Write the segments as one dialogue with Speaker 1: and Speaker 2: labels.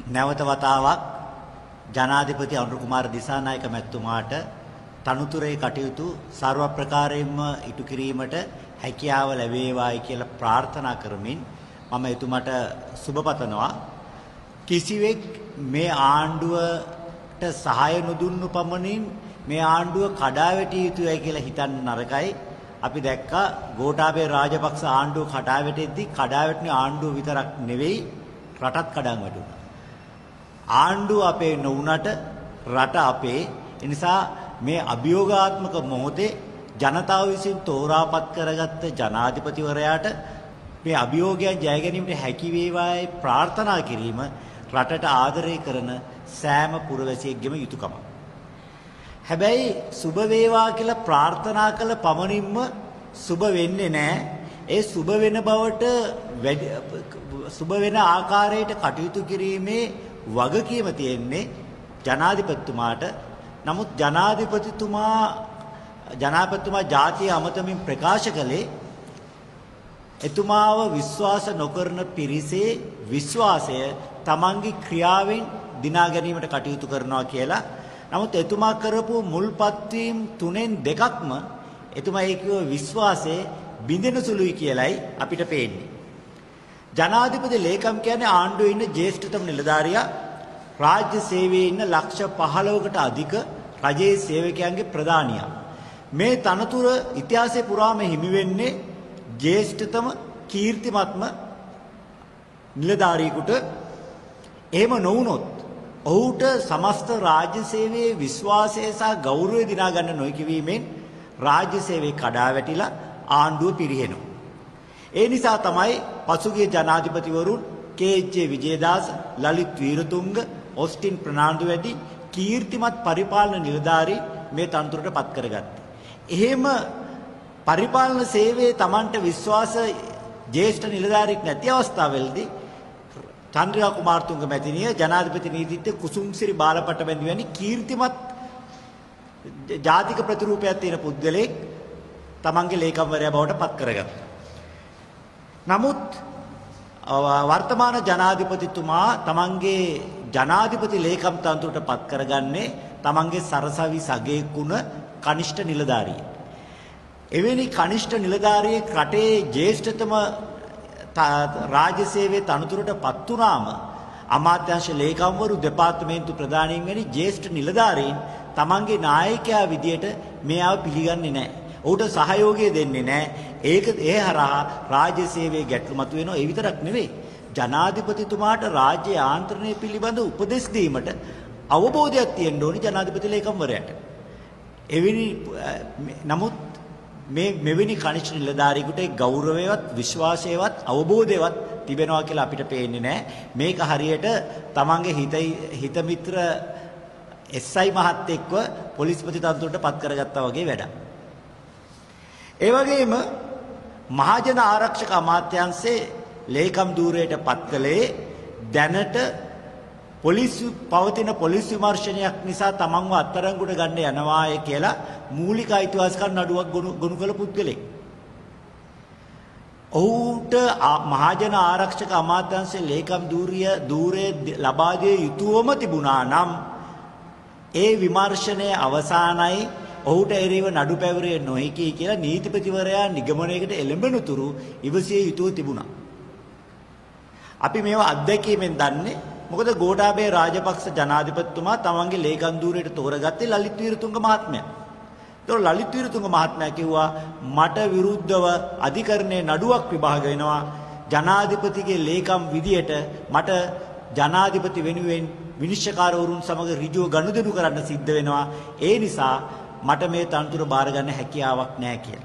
Speaker 1: නැවත වතාවක් ජනාධිපති අනුර කුමාර දිසානායක මැතිතුමාට තනුතුරේ කටයුතු ਸਰව ප්‍රකාරයෙන්ම ඉටු කිරීමට හැකියාව ලැබේවායි කියලා ප්‍රාර්ථනා කරමින් මම එතුමාට සුබ පතනවා. කිසිවෙක් මේ ආණ්ඩුවට සහාය නොදුන්නු පමණින් මේ ආණ්ඩුව කඩා වැටිය යුතුයි කියලා හිතන්න නරකයි. අපි දැක්කා ගෝඨාභය රාජපක්ෂ ආණ්ඩුව කඩා වැටෙද්දී කඩා වැටෙන ආණ්ඩුව විතරක් නෙවෙයි රටත් කඩන් වැටුණා. ආණ්ඩුව අපේ නොවුනට රට අපේ. ඒ නිසා මේ අභියෝගාත්මක මොහොතේ ජනතාව විසින් තෝරාපත් කරගත්ත ජනාධිපතිවරයාට මේ අභියෝගයන් ජය ගැනීමට හැකි වේවායි ප්‍රාර්ථනා කිරීම රටට ආදරය කරන සෑම පුරවැසියෙක්ගේම යුතුයකමක්. හැබැයි සුබ වේවා කියලා ප්‍රාර්ථනා කළ පමණින්ම සුබ වෙන්නේ නැහැ. ඒ සුබ වෙන බවට සුබ වෙන ආකාරයට කටයුතු කිරීමේ වගකීම තියෙන්නේ ජනාධිපතිතුමාට. නමුත් ජනාධිපතිතුමා ජාතිය අමතමින් ප්‍රකාශ කළේ එතුමාව විශ්වාස නොකරන පිරිසේ විශ්වාසය තමන්ගේ ක්‍රියාවෙන් දිනා ගැනීමට කටයුතු කරනවා කියලා. නමුත් එතුමා කරපු මුල්පත්වීම් තුනෙන් දෙකක්ම එතුමා ඒ කිව්ව විශ්වාසයේ බිඳෙන සුළුයි කියලයි අපිට පේන්නේ. ජනාධිපති ලේකම් කියන්නේ ආණ්ඩුවේ ඉන්න ජ්‍යෙෂ්ඨතම නිලධාරියා. රාජ්‍ය සේවයේ ඉන්න ලක්ෂ 15කට අධික රජයේ සේවකයන්ගේ ප්‍රධානියා. මේ තනතුර ඉතිහාසයේ පුරාම හිමි වෙන්නේ ජ්‍යෙෂ්ඨතම කීර්තිමත්ම නිලධාරියෙකුට. එහෙම නොවුනොත් ඔහුට සමස්ත රාජ්‍ය සේවයේ විශ්වාසය සහ ගෞරවය දිනා ගන්න නොහැකි වීමෙන් රාජ්‍ය සේවයේ කඩා වැටිලා ආණ්ඩුව පිරිහෙනවා. ඒ නිසා තමයි පසුගිය ජනාධිපතිවරුන් කේ.ජේ. විජේදාස, ලලිත් වීරතුංග, ඔස්ටින් ප්‍රනාන්දු වැඩි කීර්තිමත් පරිපාලන නිලධාරී මේ තනතුරට පත් කරගත්තේ. එහෙම පරිපාලන සේවයේ Tamanට විශ්වාස ජ්‍යෙෂ්ඨ නිලධාරියෙක් නැති අවස්ථාවවලදී චන්ද්‍රිකා කුමාරතුංග මැතිණිය ජනාධිපති නීතිඥ කුසුම්සිරි බාලපට බැඳි වැනි කීර්තිමත් ජාතික ප්‍රතිරූපයක් තියෙන පුද්ගලෙක් තමන්ගේ ලේකම්වරයා බවට පත් කරගත්තා. නමුත් වර්තමාන ජනාධිපතිතුමා තමන්ගේ ජනාධිපති ලේකම් තනතුරට පත් කරගන්නේ තමන්ගේ සරසවි සගයෙකුණ කනිෂ්ඨ නිලධාරියෙක්. එවැනි කනිෂ්ඨ නිලධාරියෙක් රටේ ජ්‍යෙෂ්ඨතම රාජ්‍ය සේවයේ තනතුරට පත් වුණාම අමාත්‍යාංශ ලේකම්වරු දෙපාර්තමේන්තු ප්‍රධානීන් වැනි ජ්‍යෙෂ්ඨ නිලධාරීන් තමන්ගේ නායකයා විදියට මෙයාව පිළිගන්නේ නැහැ. ඔහුට සහයෝගය දෙන්නේ නැහැ. ඒ හරහා රාජ්‍ය සේවයේ ගැටලු මතුවෙනවා. ඒ විතරක් නෙවෙයි. ජනාධිපතිතුමාට රාජ්‍ය යාන්ත්‍රණය පිළිබඳ උපදෙස් දීමට අවබෝධයක් තියෙන්න ඕනි ජනාධිපති ලේකම්වරයාට. නමුත් මෙවැනි කනිෂ්ඨ නිලධාරියෙකුට ගෞරවයවත් විශ්වාසයවත් අවබෝධයවත් තිබෙනවා කියලා අපිට පේන්නේ නැහැ. මේක හරියට තමන්ගේ හිත මිත්‍ර එස්.අයි මහත්තයෙක්ව පොලිස්පති තනතුරට පත් කරගත්තා වගේ වැඩක්. ඒ වගේම මහජන ආරක්ෂක අමාත්‍යාංශයේ ලේකම් ධූරයට පත් කළේ දැනට පවතින පොලිස් විමර්ශනයක් නිසා තමන්ව අත්අඩංගුවට ගන්න යනවාය කියලා මූලික අයිතිවාසිකම් නඩුවක් ගොනු කළ පුද්ගලෙක්. ඔහුට මහජන ආරක්ෂක අමාත්‍යාංශයේ ලේකම් ධූරය ලබා දිය යුතුවම තිබුණා නම් ඒ විමර්ශනයේ අවසානයි ඔහුට එරෙහිව නඩු පැවරිය නොහැකි කියලා නීතිපතිවරයා නිගමනයකට එළඹෙනතුරු ඉවසිය යුතුව තිබුණා. අපි මේවා අත්දැකීමෙන් දන්නේ. මොකද ගෝඨාභය රාජපක්ෂ ජනාධිපතිතුමා තමන්ගේ ලේකම් ධූරයට තෝරගත්තේ ලලිත් වීරතුංග මහත්මයා. ඒතකොට ලලිත් වීරතුංග මහත්මයා කිව්වා මට විරුද්ධව අධිකරණයේ නඩුවක් විභාග වෙනවා. ජනාධිපතිගේ ලේකම් විදියට මට ජනාධිපති වෙනුවෙන් විනිශ්චයකාරවරුන් සමග ඍජුව ගනුදෙනු කරන්න සිද්ධ වෙනවා. ඒ නිසා මට මේ තනතුර බාර ගන්න හැකියාවක් නැහැ කියලා.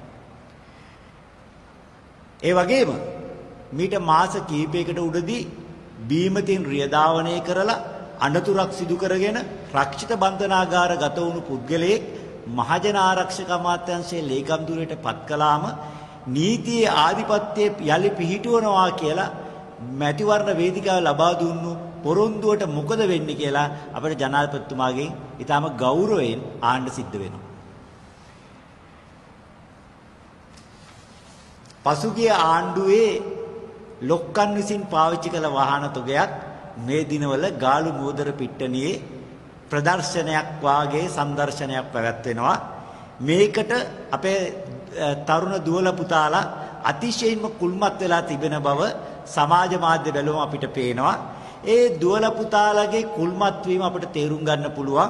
Speaker 1: ඒ වගේම මීට මාස කිහිපයකට උඩදී බීමතින් රියදාවණය කරලා අනතුරක් සිදු කරගෙන රක්ෂිත බන්ධනාගාර ගත වුණු පුද්ගලයෙක් මහජන ආරක්ෂක අමාත්‍යාංශයේ ලේකම් ධූරයට පත් කළාම නීතියේ ආධිපත්‍යය යලි පිහිටුවනවා කියලා මැතිවරණ වේදිකාව ලබා දුන්නු පොරොන්දුවට මොකද වෙන්නේ කියලා අපේ ජනාධිපතිතුමාගෙන් ඊටම ගෞරවයෙන් ආන්න සිද්ධ වෙනවා. පසුගිය ආණ්ඩුවේ ලොක්කන් විසින් පාවිච්චි කළ වාහන තොගයක් මේ දිනවල ගාලු මෝදර පිට්ටනියේ ප්‍රදර්ශනයක් වාගේ සංදර්ශනයක් පැවැත්වෙනවා. මේකට අපේ තරුණ දුවල පුතාලා අතිශයින්ම කුල්මත් වෙලා තිබෙන බව සමාජ මාධ්‍ය බැලුවම අපිට පේනවා. ඒ දුවල පුතාලගේ කුල්මත් වීම අපිට තේරුම් ගන්න පුළුවන්.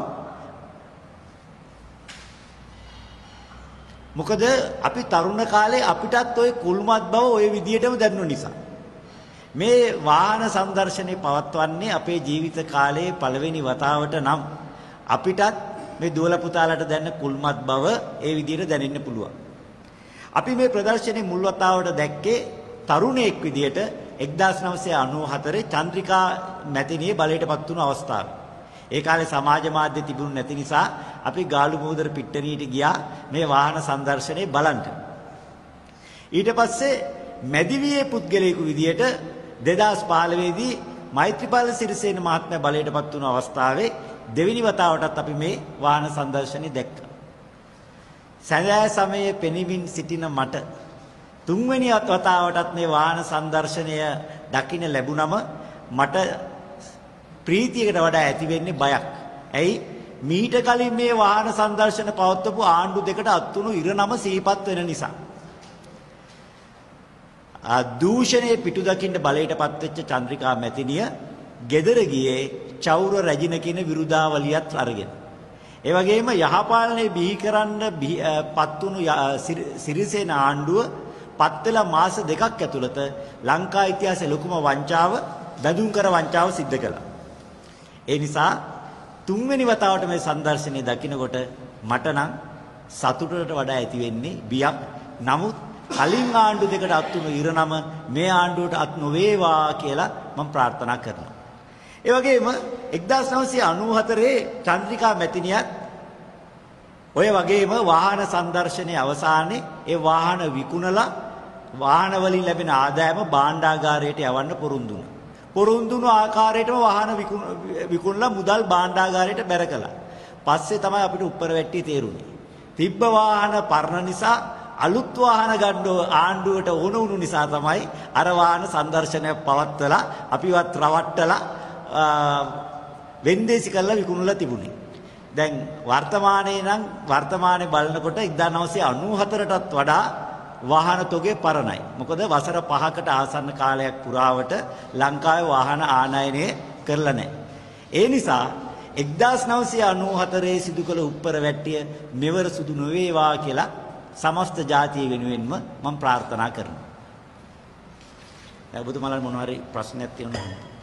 Speaker 1: මොකද අපි තරුණ කාලේ අපිටත් ওই කුල්මත් බව ওই විදියටම දැනුන නිසා. මේ වාහන සංදර්ශනේ පවත්වන්නේ අපේ ජීවිත කාලයේ පළවෙනි වතාවට නම් අපිටත් මේ දුවල පුතාලට දැනෙන කුල්මත් බව ඒ විදියට දැනෙන්න පුළුවන්. අපි මේ ප්‍රදර්ශනයේ මුල් වතාවට දැක්කේ තරුණයෙක් විදියට 1994 චන්ද්‍රිකා මැතිණිය බලයටපත් වුණු අවස්ථාව. ඒ කාලේ සමාජ මාධ්‍ය තිබුණ නැති නිසා අපි ගාලු මෝදර පිට්ටනියට ගියා මේ වාහන සංදර්ශනේ බලන්න. ඊට පස්සේ මැදිවියේ පුද්ගලයෙකු විදියට 2015 දී මෛත්‍රීපාල සිරිසේන මහත්මයා බලයටපත් වුණු අවස්ථාවේ දෙවෙනි වතාවටත් අපි මේ වාහන සංදර්ශනේ දැක්කා. සැදෑ සමයේ පෙනිමින් සිටින මට තුන්වෙනි වතාවටත් මේ වාහන සංදර්ශනය දකින්න ලැබුණම මට ප්‍රීතියකට වඩා ඇති වෙන්නේ බයක්. ඇයි? මීට කලින් මේ වාහන සංදර්ශන පවත්වපු ආණ්ඩු දෙකට අත්තුණු ඉරණම සිහිපත් වෙන නිසා. දූෂණයේ පිටු දකින්න බලයටපත් වෙච්ච චන්ද්‍රිකා මැතිණිය ගෙදර ගියේ චෞර රැජින කියන විරුදාවලියත් අරගෙන. ඒ වගේම යහපාලනයේ බිහි කරන්න පත් වුණු සිරිසේන ආණ්ඩුව පත් වෙලා මාස දෙකක් ඇතුළත ලංකා ඉතිහාසයේ ලොකුම වංචාව බැඳුම් කර වංචාව සිද්ධ කළා. ඒ නිසා තුන්වෙනි වතාවට මේ සංදර්ශනය දකින්නකොට මට නම් සතුටට වඩා ඇති වෙන්නේ බියක්. නමුත් කලින් ආණ්ඩු දෙකට අත් වුණු ඉරණම මේ ආණ්ඩුවට අත් නොවේවා කියලා මම ප්‍රාර්ථනා කරනවා. ඒ වගේම 1994 චන්ද්‍රිකා මැතිණියත් ඔය වගේම වාහන සංදර්ශනයේ අවසානයේ ඒ වාහන විකුණලා වාහන වලින් ලැබෙන ආදායම භාණ්ඩාගාරයට යවන්න පොරොන්දු වුණා. පොරොන්දු වුණු ආකාරයටම වාහන විකුණලා මුදල් භාණ්ඩාගාරයට බැර කළා. පස්සේ තමයි අපිට උඩර වැට්ටිය තේරුනේ. තිබ්බ වාහන පරණ නිසා අලුත් වාහන ගන්න ආණ්ඩුවට ඕන වුණු නිසා තමයි අර වාහන සංදර්ශනය පවත්වලා අපිවත් රවට්ටලා වෙන්දේසි කරලා විකුණලා තිබුණේ. දැන් වර්තමානයේ බලනකොට 1994ටත් වඩා වාහන තොගේ පරණයි. මොකද වසර 5කට ආසන්න කාලයක් පුරාවට ලංකාවේ වාහන ආනයනය කරලා නැහැ. ඒ නිසා 1994 සිදු කළ උඩර වැට්ටිය මෙවර සුදු නොවේවා කියලා සමස්ත ජාතිය වෙනුවෙන්ම මම ප්‍රාර්ථනා කරනවා. ඔබතුමාලා මොනවා හරි ප්‍රශ්නයක් තියෙනවද?